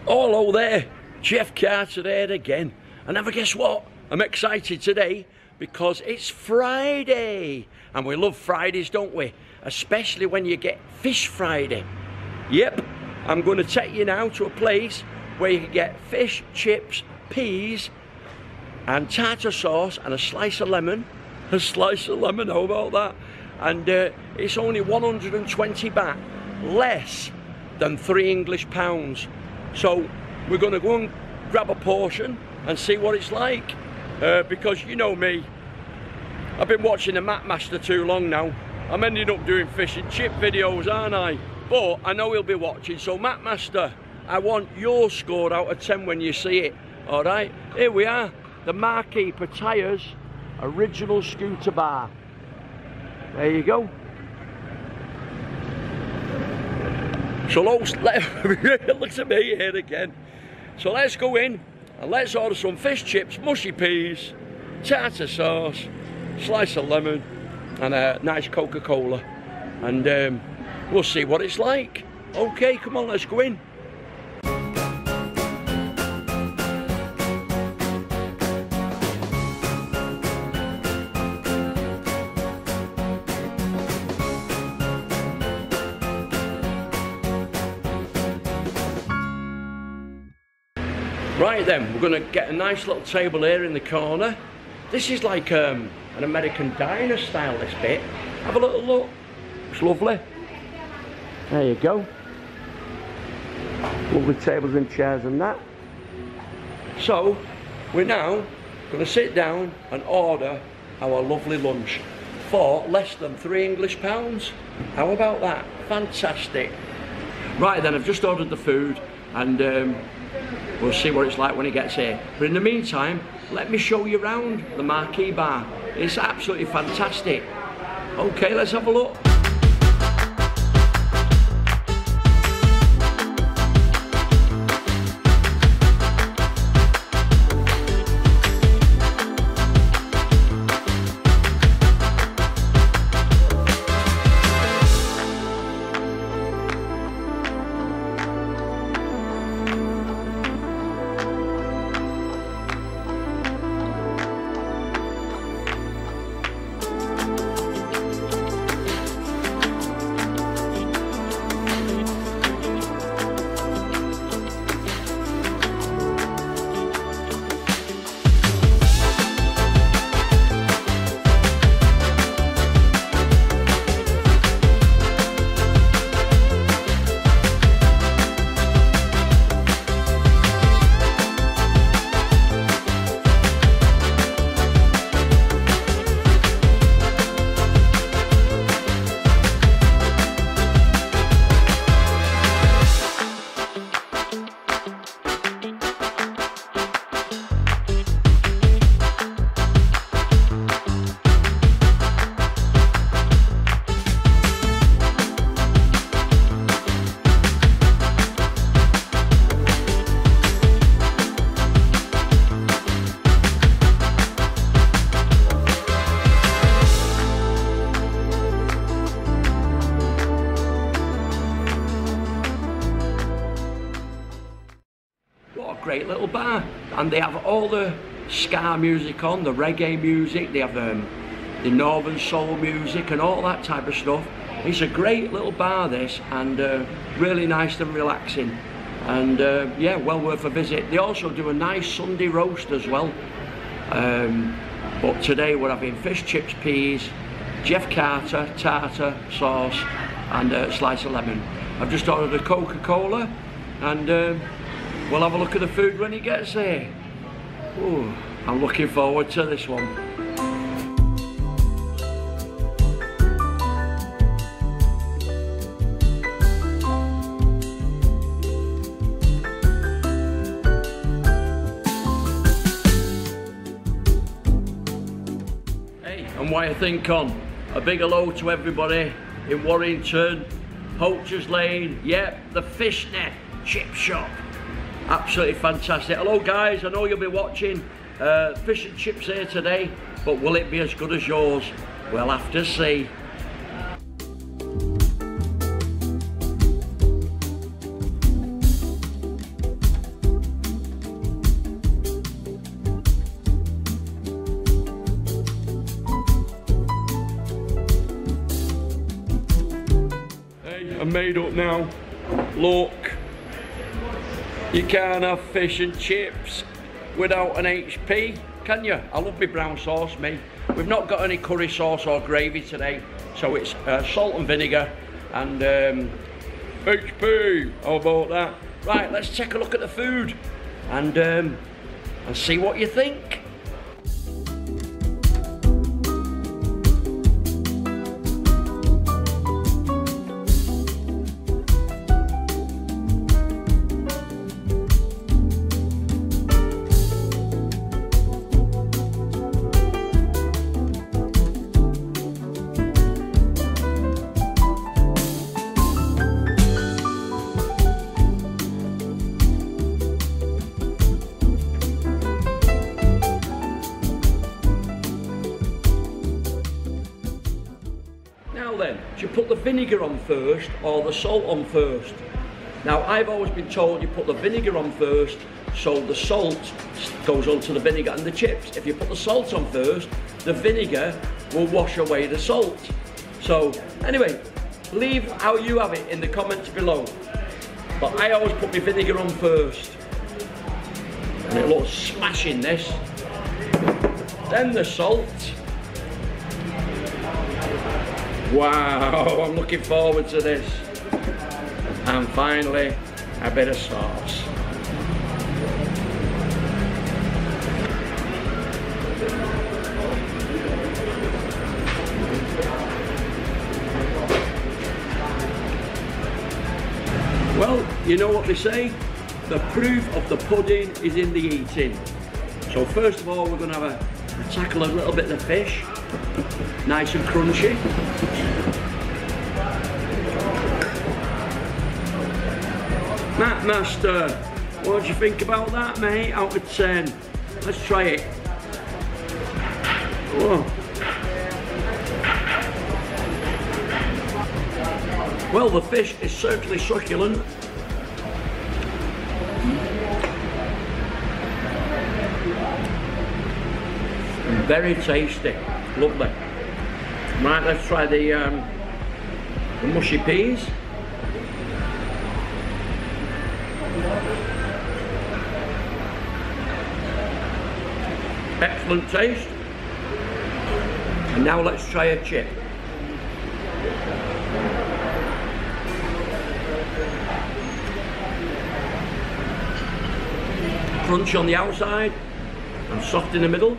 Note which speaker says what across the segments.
Speaker 1: Hello there, Geoff Carter here again. And ever guess what? I'm excited today because it's Friday. And we love Fridays, don't we? Especially when you get Fish Friday. Yep, I'm going to take you now to a place where you can get fish, chips, peas, and tartar sauce, and a slice of lemon. A slice of lemon, how about that? And it's only 120 baht, less than £3 So we're going to go and grab a portion and see what it's like. Because you know me, I've been watching the Map Master too long now. I'm ending up doing fish and chip videos, aren't I? But I know he'll be watching, so Map Master, I want your score out of 10 when you see it. Alright, here we are, the Marquee Pattaya's original scooter bar. There you go. So look at me here again. So let's go in and let's order some fish chips, mushy peas, tartar sauce, slice of lemon, and a nice Coca-Cola. And we'll see what it's like. Okay, come on, let's go in. Right then, we're going to get a nice little table here in the corner. This is like an American diner style, this bit. Have a little look. It's lovely. There you go. Lovely tables and chairs and that. So, we're now going to sit down and order our lovely lunch for less than £3 How about that? Fantastic. Right then, I've just ordered the food and we'll see what it's like when it gets here. But in the meantime, let me show you around the Marquee bar. It's absolutely fantastic. Okay, let's have a look. Great little bar, and they have all the ska music on, the reggae music, they have the northern soul music and all that type of stuff. It's a great little bar this, and really nice and relaxing, and yeah, well worth a visit. They also do a nice Sunday roast as well, but today we're having fish, chips, peas, Geoff Carter, tartar sauce, and a slice of lemon. I've just ordered a Coca-Cola, and we'll have a look at the food when it gets here. Ooh, I'm looking forward to this one. Hey, and what you think on? A big hello to everybody in Warrington, Poachers Lane, yep, the Fishnet Chip Shop. Absolutely fantastic. Hello guys, I know you'll be watching fish and chips here today, but will it be as good as yours? We'll have to see. made up now. Look, you can't have fish and chips without an HP, can you? I love my brown sauce, me. We've not got any curry sauce or gravy today, so it's salt and vinegar and HP. How about that? Right, let's take a look at the food and see what you think. Then, do you put the vinegar on first or the salt on first? Now, I've always been told you put the vinegar on first so the salt goes onto the vinegar and the chips. If you put the salt on first, the vinegar will wash away the salt. So, anyway, leave how you have it in the comments below. But I always put my vinegar on first. And it looks smashing, this. Then the salt. Wow, I'm looking forward to this. And finally, a bit of sauce. Well, you know what they say? The proof of the pudding is in the eating. So first of all, we're going to tackle a little bit of the fish. Nice and crunchy. Matt Master, what do you think about that, mate? Out of 10. Let's try it. Whoa. Well, the fish is certainly succulent. Very tasty. Lovely. Right, let's try the mushy peas. Excellent taste. And now let's try a chip. Crunchy on the outside and soft in the middle.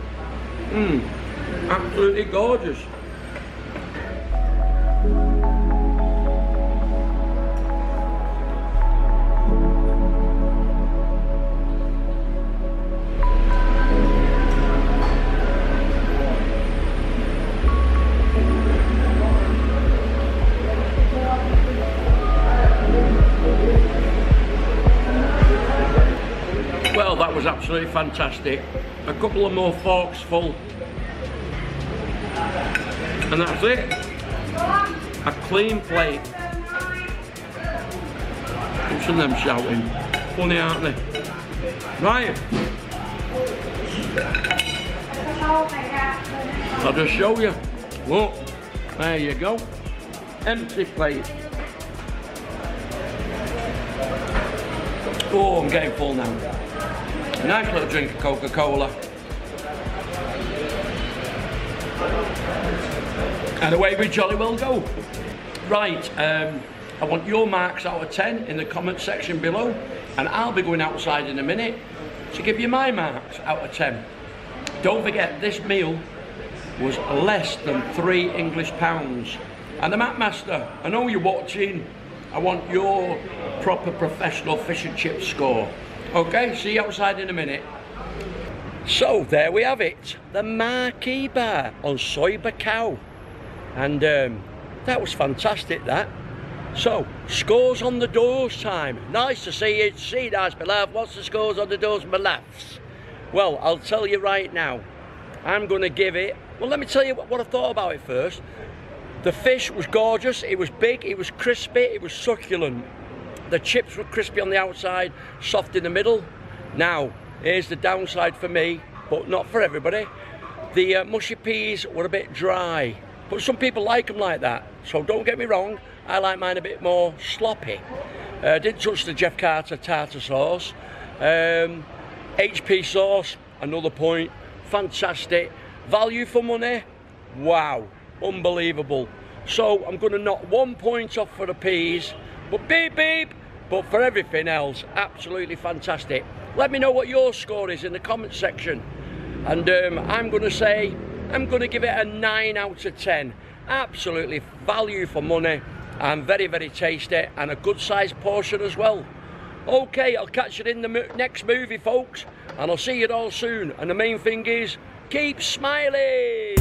Speaker 1: Absolutely gorgeous. Well, that was absolutely fantastic. A couple of more forks full. And that's it. A clean plate. Look at them shouting. Funny, aren't they? Right. I'll just show you. Look. There you go. Empty plate. Oh, I'm getting full now. A nice little drink of Coca-Cola. And away we jolly well go. Right, I want your marks out of 10 in the comment section below, and I'll be going outside in a minute to give you my marks out of 10. Don't forget, this meal was less than £3 English. And the Matt Master, I know you're watching, I want your proper professional fish and chip score. Okay, see you outside in a minute. So there we have it, the Marquee bar on Soi Buakhao. And that was fantastic, that. So, scores on the doors time. Nice to see you. See, nice, my love. What's the scores on the doors, my laughs? Well, I'll tell you right now. I'm going to give it... Well, let me tell you what I thought about it first. The fish was gorgeous. It was big. It was crispy. It was succulent. The chips were crispy on the outside, soft in the middle. Now, here's the downside for me, but not for everybody. The mushy peas were a bit dry. But some people like them like that, so don't get me wrong, I like mine a bit more sloppy. Didn't touch the Geoff Carter tartar sauce. HP sauce, another point, fantastic. Value for money, wow, unbelievable. So I'm going to knock 1 point off for the peas, but beep beep, but for everything else, absolutely fantastic. Let me know what your score is in the comment section. And I'm going to say, I'm going to give it a 9 out of 10. Absolutely value for money and very, very tasty, and a good sized portion as well. Okay, I'll catch you in the next movie, folks, and I'll see you all soon. And the main thing is, keep smiling.